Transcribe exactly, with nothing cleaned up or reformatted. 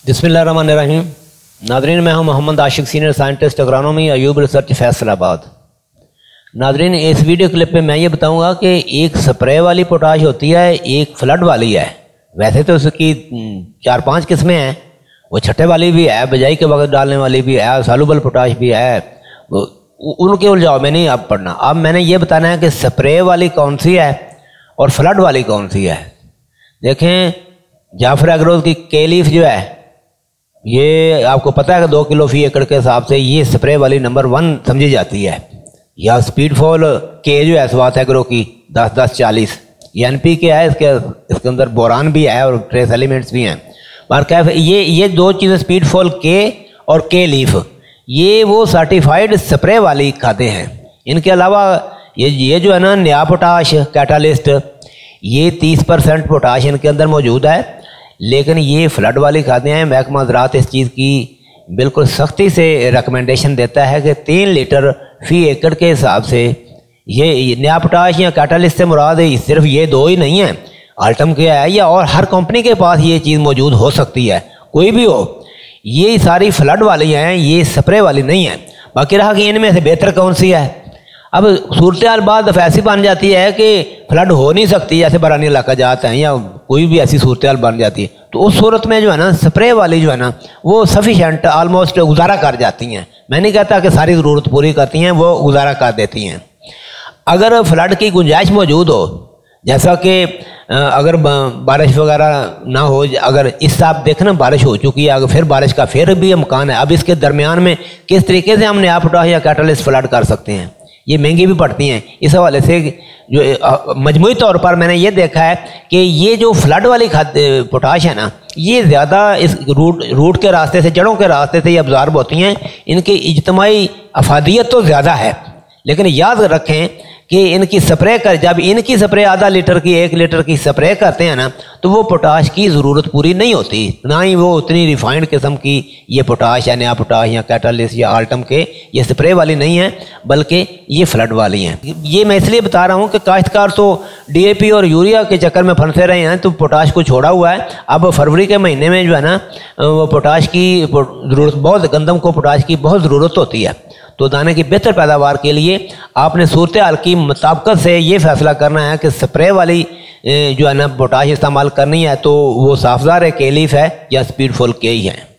बिस्मिल्लाहिर्रहमानिर्रहीम। नादरीन, मैं हूं Mohammad Ashiq, senior scientist agronomy, Ayub research, Faisalabad. नादरीन, इस वीडियो क्लिप में मैं ये बताऊंगा कि एक स्प्रे वाली पोटाश होती है, एक फ्लड वाली है। वैसे तो उसकी चार पांच किस्में हैं, वो छठे वाली भी है, बजाई के वक्त डालने वाली भी है, सालुबल पोटाश भी है। उनके उलझाव में नहीं अब पढ़ना। अब मैंने ये बताना है कि स्प्रे वाली कौन सी है और फ्लड वाली कौन सी है। देखें, जाफर एग्रोज की केलीफ जो है, ये आपको पता है कि दो किलो फी एकड़ के हिसाब से ये स्प्रे वाली नंबर वन समझी जाती है। या स्पीड फॉल के जो है स्वात एग्रो की दस दस चालीस, ये एन पी के है, इसके इसके अंदर बोरान भी है और ट्रेस एलिमेंट्स भी हैं। पर क्या ये ये दो चीज़ें, स्पीड फॉल के और के लीफ, ये वो सर्टिफाइड स्प्रे वाली खाते हैं। इनके अलावा ये ये जो है ना नया पोटाश कैटालिस्ट, ये तीस परसेंट पोटाश इनके अंदर मौजूद है। लेकिन ये फ्लड वाली खाद्य हैं। महकमा ज़राअत इस चीज़ की बिल्कुल सख्ती से रिकमेंडेशन देता है कि तीन लीटर फी एकड़ के हिसाब से ये नया पोटाश या कैटालिस्ट से मुराद है सिर्फ ये दो ही नहीं है, आल्टम के है या और हर कंपनी के पास ये चीज़ मौजूद हो सकती है, कोई भी हो। ये सारी फ्लड वाली हैं, ये स्प्रे वाली नहीं है। बाकी रहा कि इनमें से बेहतर कौन सी है। अब सूरत हाल बाद ऐसी बन जाती है कि फ्लड हो नहीं सकती, जैसे बरानी इलाका जाते हैं या कोई भी ऐसी सूरत हाल बन जाती है, तो उस सूरत में जो है ना स्प्रे वाली जो है ना वो सफिशेंट ऑलमोस्ट गुजारा कर जाती हैं। मैं नहीं कहता कि सारी ज़रूरत पूरी करती हैं, वो गुजारा कर देती हैं। अगर फ्लड की गुंजाइश मौजूद हो, जैसा कि अगर बारिश वगैरह ना हो, अगर इस साल देखना बारिश हो चुकी है, अगर फिर बारिश का फिर भी इम्कान है, अब इसके दरमियान में किस तरीके से हम नया पोटाश या कैटालिस्ट फ्लड कर सकते हैं। ये महंगी भी पड़ती हैं। इस हवाले से जो मजमूई तौर पर मैंने ये देखा है कि ये जो फ्लड वाली खाद पोटाश है ना, ये ज़्यादा इस रूट रूट के रास्ते से, जड़ों के रास्ते से ये अब्जॉर्ब होती हैं। इनकी इज्तमाही अफादियत तो ज़्यादा है, लेकिन याद रखें कि इनकी स्प्रे कर जब इनकी स्प्रे आधा लीटर की एक लीटर की स्प्रे करते हैं ना, तो वो पोटाश की ज़रूरत पूरी नहीं होती, ना ही वो उतनी रिफाइंड किस्म की ये पोटाश या नया पोटाश या कैटालिस्ट या आल्टम के ये स्प्रे वाली नहीं है, बल्कि ये फ्लड वाली हैं। ये मैं इसलिए बता रहा हूँ कि काश्तकार तो डी ए पी और यूरिया के चक्कर में फंसे रहे हैं, तो पोटाश को छोड़ा हुआ है। अब फरवरी के महीने में जो है ना वो पोटाश की ज़रूरत बहुत, गंदम को पोटाश की बहुत ज़रूरत होती है। तो दाने की बेहतर पैदावार के लिए आपने सूरत हाल की मुताबिकत से ये फैसला करना है कि स्प्रे वाली जो है ना पोटाश इस्तेमाल करनी है, तो वो साफजार है, केलीफ है या स्पीड फॉल के ही है।